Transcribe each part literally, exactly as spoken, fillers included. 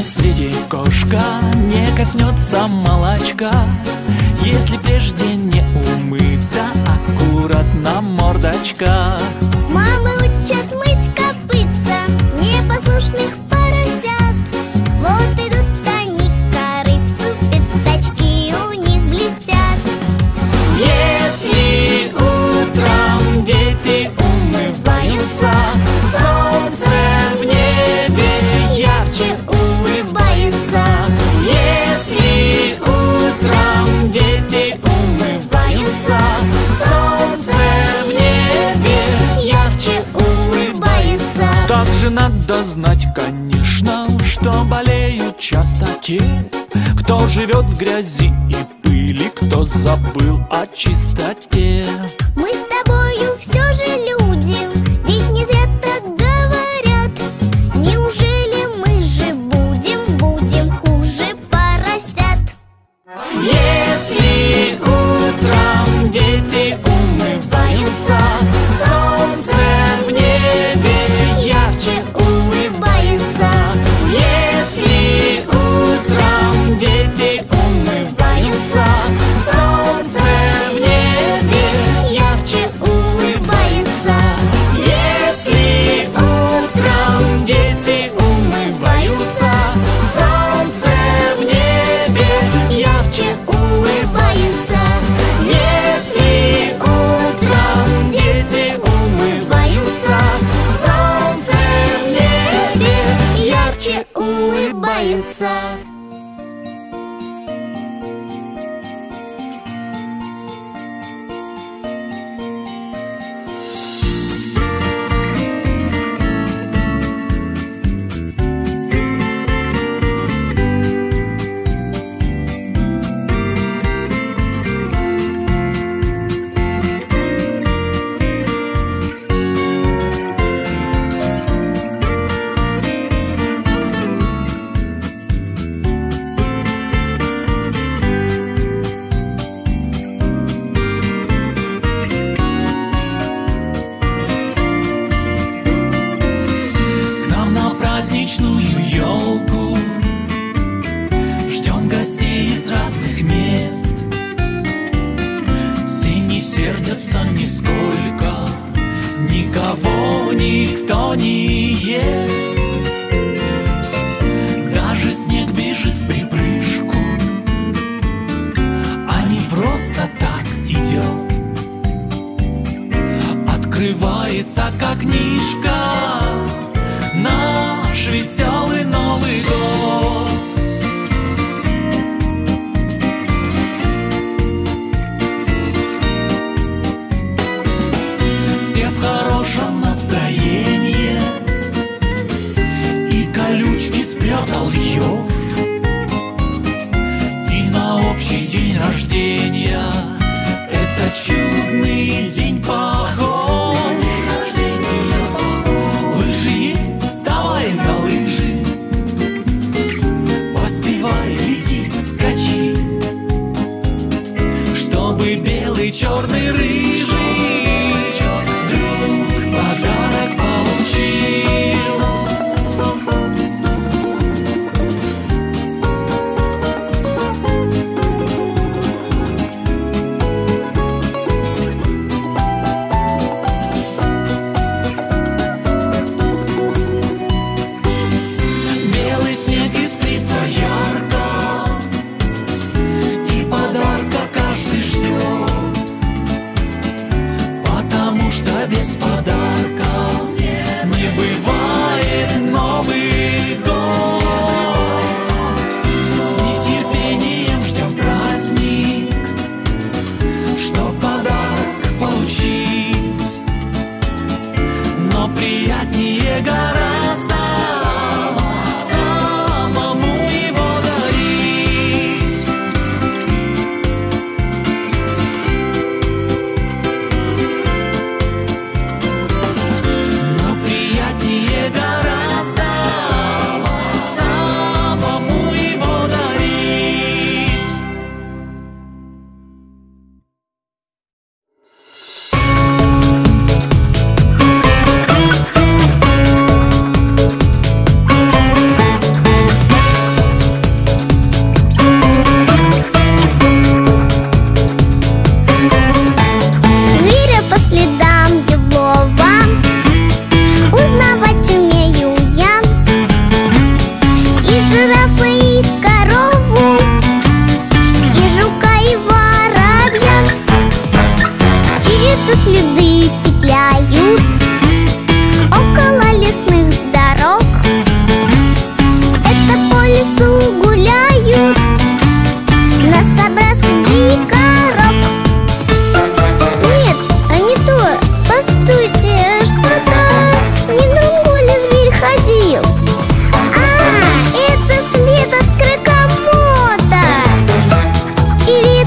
свете кошка не коснется молочка, если прежде не умыта аккуратно мордочка. Мамы учат мыть копытца непослушных поросят. Вот идут они к корыцу, пятачки у них блестят. Если утром дети умываются, солнце в небе ярче улыбается. Если утром дети умываются, солнце в небе ярче улыбается. Также надо знать, конечно, что болеют часто те, кто живет в грязи и пыли, кто забыл о чистоте. Мы с тобою все же люди, ведь не зря так говорят. Неужели мы же будем, будем хуже поросят? Если утром дети умываются, солнце в небе ярче улыбается. Если утром дети умываются, солнце в небе ярче улыбается. Если утром дети умываются, солнце в небе ярче улыбается. Если утром дети умываются, солнце в небе ярче улыбается. К нам на праздничную елку ждем гостей из разных мест. Все не сердятся нисколько, никого никто не ест. Даже снег бежит в припрыжку, а не просто так идет. Открывается как книжка наш веселый Новый год. Все в хорошем настроении, и колючки спрятал еж, и на общий день рождения это чудный день похож. Лыжи есть, вставай на лыжи, поспевай, лети, скачи, чтобы белый, черный, рыжий друг подарок получил. Белый снег искрится ярко, и подарка каждый ждет.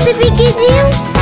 побегидел.